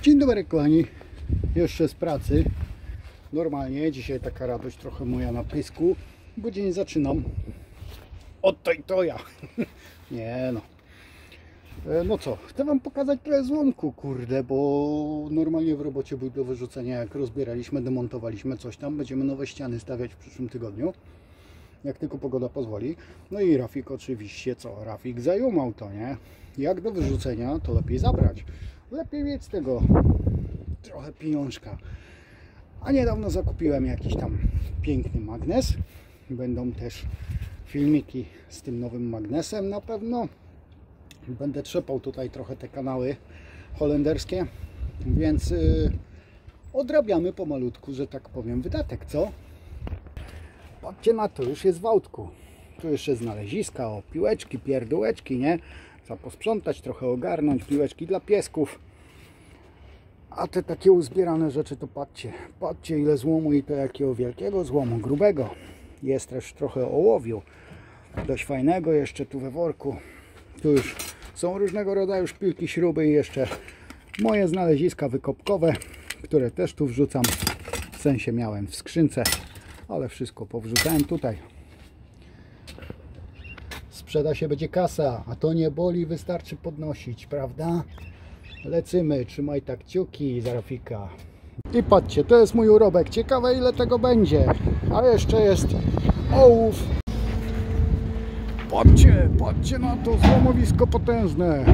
Dzień dobry kochani, jeszcze z pracy. Normalnie, dzisiaj taka radość trochę moja na pysku, bo dzień zaczynam od toja. Nie no. No co, chcę wam pokazać trochę złomku, kurde, bo normalnie w robocie był do wyrzucenia, jak rozbieraliśmy, demontowaliśmy coś tam. Będziemy nowe ściany stawiać w przyszłym tygodniu, jak tylko pogoda pozwoli. No i Rafik oczywiście, co? Rafik zajumał to, nie? Jak do wyrzucenia, to lepiej zabrać. Lepiej mieć z tego trochę pieniążka. A niedawno zakupiłem jakiś tam piękny magnes. Będą też filmiki z tym nowym magnesem na pewno. Będę trzepał tutaj trochę te kanały holenderskie, więc odrabiamy pomalutku, że tak powiem, wydatek, co? Patrzcie na to, już jest w autku. Tu jeszcze znaleziska, o, piłeczki, pierdółeczki, nie? Trzeba posprzątać, trochę ogarnąć, piłeczki dla piesków. A te takie uzbierane rzeczy to patrzcie. Patrzcie ile złomu i to jakiego wielkiego złomu, grubego. Jest też trochę ołowiu. Dość fajnego jeszcze tu we worku. Tu już są różnego rodzaju szpilki, śruby i jeszcze moje znaleziska wykopkowe, które też tu wrzucam. W sensie miałem w skrzynce, ale wszystko powrzucałem tutaj. Sprzeda się, będzie kasa, a to nie boli, wystarczy podnosić, prawda? Lecymy, trzymaj tak kciuki za Rafika. I patrzcie, to jest mój urobek. Ciekawe ile tego będzie. A jeszcze jest ołów. Patrzcie, patrzcie na to złomowisko potężne.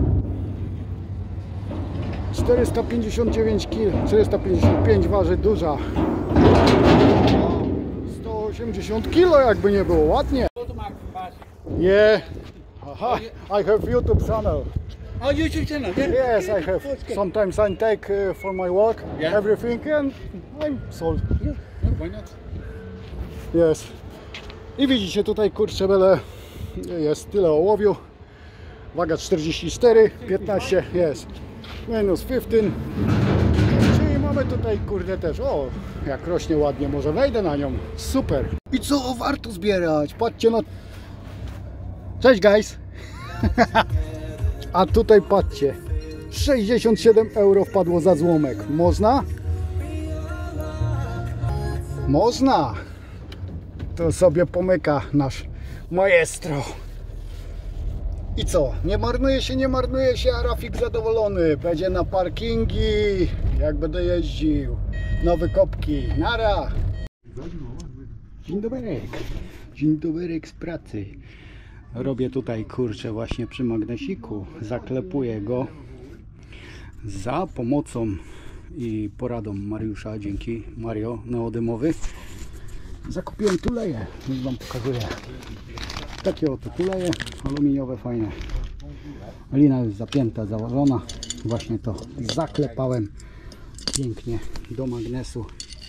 459 kg, 455 waży, duża. 180 kg jakby nie było, ładnie. Yeah. Aha, I have YouTube channel. Oh, YouTube channel, yeah? Yes, I have. Okay. Sometimes I take for my work, Yeah. everything, and I'm sold. Yeah, no, why not? Yes. I widzicie tutaj, kurczę, bele, jest tyle ołowiu. Waga 44, 15, jest. Minus 15. Czyli mamy tutaj, kurde, też, o, jak rośnie ładnie, może wejdę na nią. Super. I co, warto zbierać, patrzcie na... Cześć, guys. A tutaj patrzcie, 67 euro wpadło za złomek. Można? Można. To sobie pomyka nasz maestro. I co? Nie marnuje się, a Rafik zadowolony. Będzie na parkingi, jak będę jeździł. Nowe kopki. Nara. Dzień dobry. Dzień dobry z pracy. Robię tutaj, kurczę, właśnie przy magnesiku. Zaklepuję go za pomocą i poradą Mariusza. Dzięki, Mario, neodymowy. Zakupiłem tuleje, już wam pokazuję. Takie oto tuleje, aluminiowe, fajne. Lina jest zapięta, założona. Właśnie to zaklepałem pięknie do magnesu.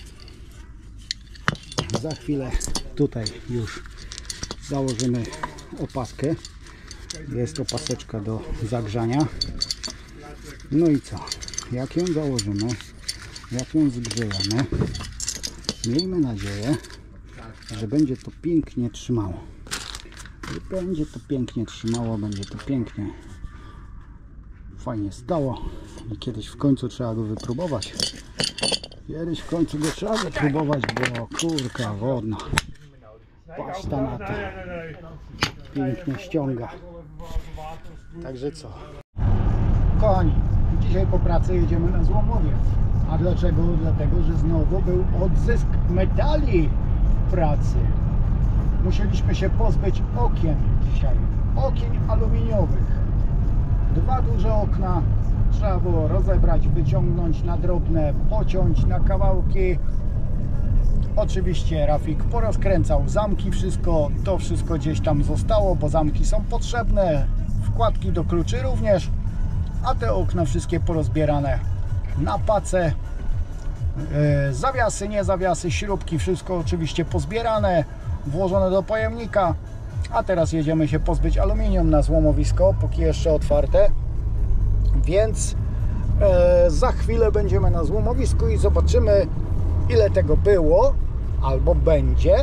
Za chwilę tutaj już założymy opaskę. Jest opaseczka do zagrzania. No i co? Jak ją założymy, jak ją zgrzejemy, miejmy nadzieję, że będzie to pięknie trzymało. Będzie to pięknie trzymało, będzie to pięknie fajnie stało. I kiedyś w końcu trzeba go wypróbować. Kiedyś w końcu go trzeba wypróbować, bo kurka wodna. Patrz ta na to. Pięknie ściąga. Także co? Kochani, dzisiaj po pracy jedziemy na złomowiec. A dlaczego? Dlatego, że znowu był odzysk metali w pracy. Musieliśmy się pozbyć okien dzisiaj. Okien aluminiowych. 2 duże okna. Trzeba było rozebrać, wyciągnąć na drobne, pociąć na kawałki. Oczywiście Rafik porozkręcał zamki, to wszystko gdzieś tam zostało, bo zamki są potrzebne, wkładki do kluczy również, a te okna wszystkie porozbierane na pacę, zawiasy, nie zawiasy, śrubki, wszystko oczywiście pozbierane, włożone do pojemnika, a teraz jedziemy się pozbyć aluminium na złomowisko, póki jeszcze otwarte, więc za chwilę będziemy na złomowisku i zobaczymy, ile tego było albo będzie.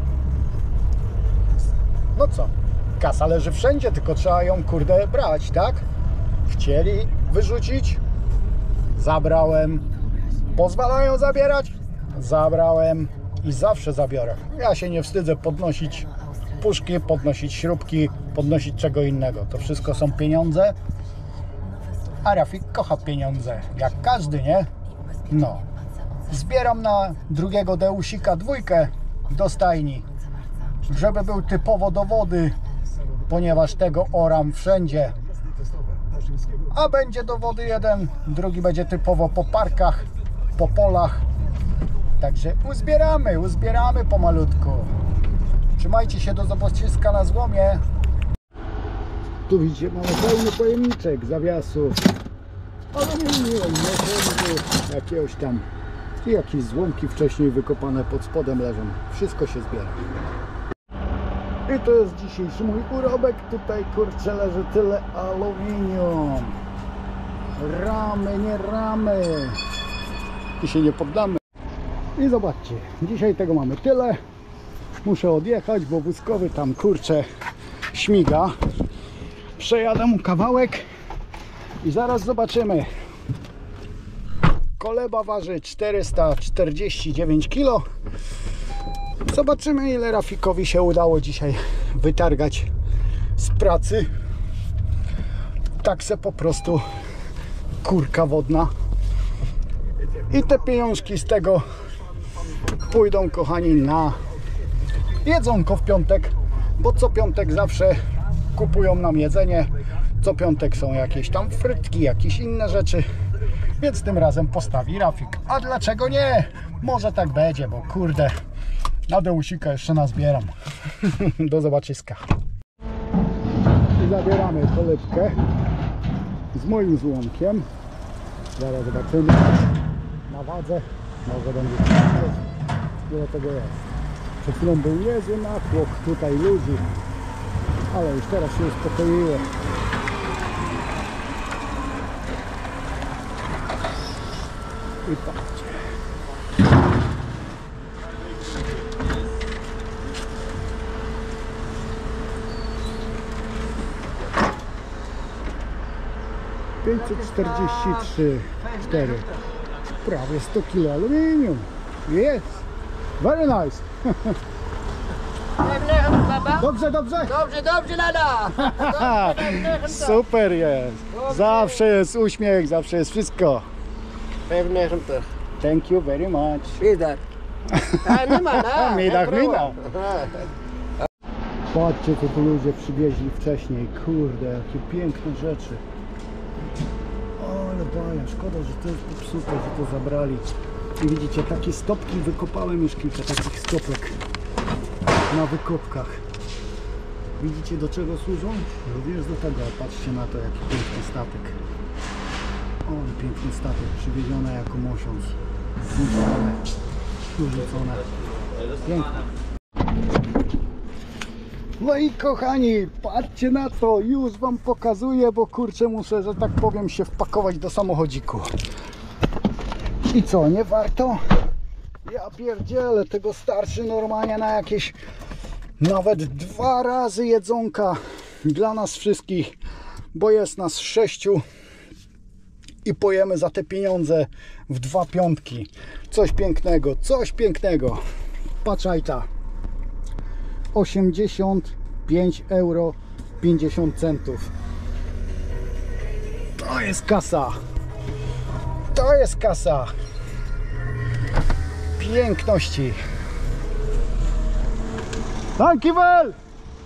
No co, kasa leży wszędzie, tylko trzeba ją, kurde, brać, tak? Chcieli wyrzucić, zabrałem. Pozwalają zabierać? Zabrałem i zawsze zabiorę. Ja się nie wstydzę podnosić puszki, podnosić śrubki, podnosić czego innego. To wszystko są pieniądze. A Rafik kocha pieniądze, jak każdy, nie? No. Zbieram na drugiego Deusika 2 do stajni, żeby był typowo do wody, ponieważ tego oram wszędzie. A będzie do wody jeden, drugi będzie typowo po parkach, po polach. Także uzbieramy pomalutku. Trzymajcie się, do zobaczyska na złomie. Tu widzicie, mamy pełny pojemniczek zawiasów. Aluminium, motorów, jakiegoś tam. I jakieś złomki wcześniej wykopane pod spodem leżą. Wszystko się zbiera. I to jest dzisiejszy mój urobek. Tutaj kurczę leży tyle aluminium. Ramy, nie ramy. I się nie poddamy. I zobaczcie, dzisiaj tego mamy tyle. Muszę odjechać, bo wózkowy tam kurczę śmiga. Przejadę mu kawałek i zaraz zobaczymy. Koleba waży 449 kg. Zobaczymy, ile Rafikowi się udało dzisiaj wytargać z pracy. Tak se po prostu kurka wodna. I te pieniążki z tego pójdą, kochani, na jedzonko w piątek, bo co piątek zawsze kupują nam jedzenie. Co piątek są jakieś tam frytki, jakieś inne rzeczy. Więc tym razem postawi Rafik. A dlaczego nie? Może tak będzie, bo kurde, na Deusika jeszcze nazbieram. Do zobaczyska. I zabieramy kolebkę z moim złomkiem. Zaraz zobaczymy na wadze. Może będzie ile tego jest. Przed chwilą był niezły natłok tutaj ludzi, ale już teraz się uspokoiło. I patrzcie. $543,4. Prawie 100 kg aluminium. Yes. Very nice. Dobrze, dobrze? Dobrze, lada! Super jest. Zawsze jest uśmiech, zawsze jest wszystko. Pewnie też. Thank you very much. Widać. A nie ma, no. Midach. Patrzcie, co tu ludzie przywieźli wcześniej. Kurde, jakie piękne rzeczy. Ale baja, szkoda, że to jest popsute, że to zabrali. I widzicie, takie stopki wykopałem już kilka takich stopek na wykopkach. Widzicie, do czego służą? Również do tego. Patrzcie na to, jaki piękny statek. O, piękny statek, przywieziony jako mosiąc. Zniszczone, wyrzucone. Piękne. No i kochani, patrzcie na to, już wam pokazuję, bo kurczę, muszę, że tak powiem, się wpakować do samochodziku. I co, nie warto? Ja pierdzielę, tego starszy normalnie na jakieś nawet 2 razy jedzonka dla nas wszystkich, bo jest nas 6 i pojemy za te pieniądze w 2 piątki. Coś pięknego, coś pięknego. Patrzajta. 85,50 €. To jest kasa. To jest kasa. Piękności. Tankiwel!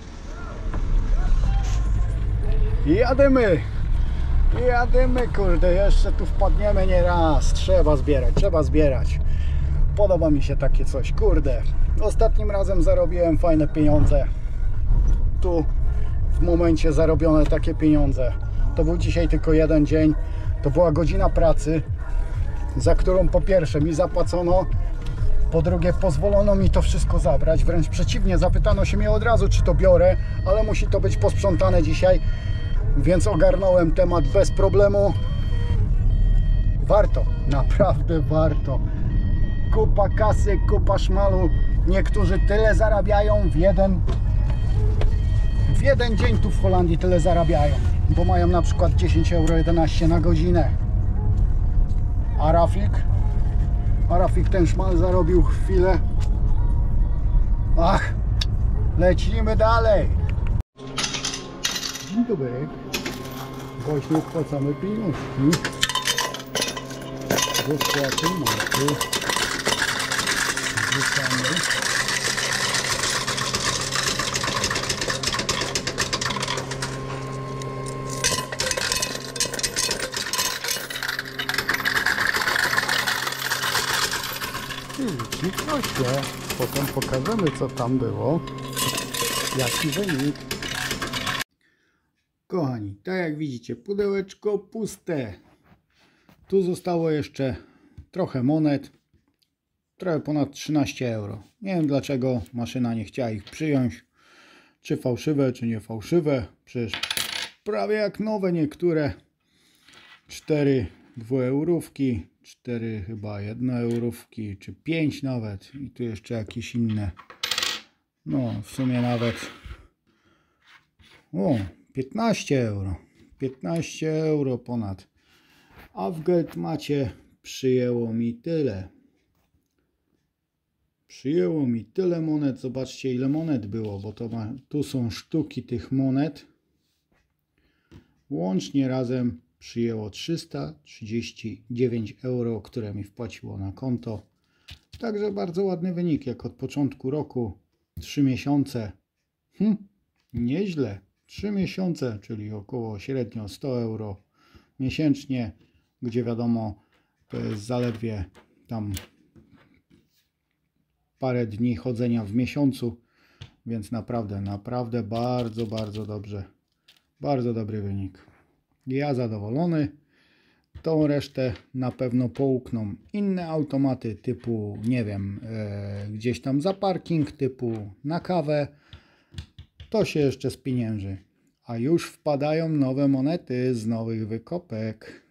Jadymy, kurde, jeszcze tu wpadniemy nie raz. Trzeba zbierać. Podoba mi się takie coś, kurde. Ostatnim razem zarobiłem fajne pieniądze. Tu w momencie zarobione takie pieniądze. To był dzisiaj tylko jeden dzień. To była godzina pracy, za którą po pierwsze mi zapłacono, po drugie pozwolono mi to wszystko zabrać. Wręcz przeciwnie, zapytano się mnie od razu, czy to biorę, ale musi to być posprzątane dzisiaj. Więc ogarnąłem temat bez problemu. Warto, naprawdę warto. Kupa kasy, kupa szmalu. Niektórzy tyle zarabiają w jeden dzień tu w Holandii, tyle zarabiają, bo mają na przykład 10,11 € na godzinę. Rafik ten szmal zarobił chwilę. Ach, lecimy dalej. Dzień dobry. Właśnie wpłacamy pieniążki. Do spłaty maty. Wrzucamy. I się. Potem pokażemy, co tam było. Jaki wynik. Kochani, tak jak widzicie, pudełeczko puste. Tu zostało jeszcze trochę monet. Trochę ponad 13 euro. Nie wiem dlaczego maszyna nie chciała ich przyjąć. Czy fałszywe, czy nie fałszywe. Przecież prawie jak nowe niektóre. 4 dwueurówki, 4 chyba 1 eurówki, czy 5 nawet. I tu jeszcze jakieś inne. No w sumie nawet 15 euro. 15 euro ponad. A w Geldmacie przyjęło mi tyle. Przyjęło mi tyle monet. Zobaczcie, ile monet było, bo to tu są sztuki tych monet. Łącznie razem przyjęło 339 euro, które mi wpłaciło na konto. Także bardzo ładny wynik, jak od początku roku. 3 miesiące. Nieźle. 3 miesiące, czyli około średnio 100 euro miesięcznie, gdzie wiadomo, to jest zaledwie tam parę dni chodzenia w miesiącu, więc naprawdę bardzo dobrze. Bardzo dobry wynik. Ja zadowolony. Tą resztę na pewno połkną inne automaty typu, nie wiem, gdzieś tam za parking, typu na kawę. To się jeszcze spienięży. A już wpadają nowe monety z nowych wykopek.